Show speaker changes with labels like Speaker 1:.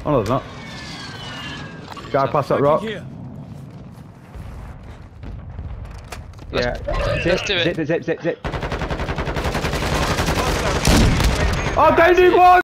Speaker 1: Oh no, there's not. Guy past that rock.
Speaker 2: Here.
Speaker 3: Yeah.
Speaker 4: Let's do it.
Speaker 3: Zip.
Speaker 1: Oh, down in one!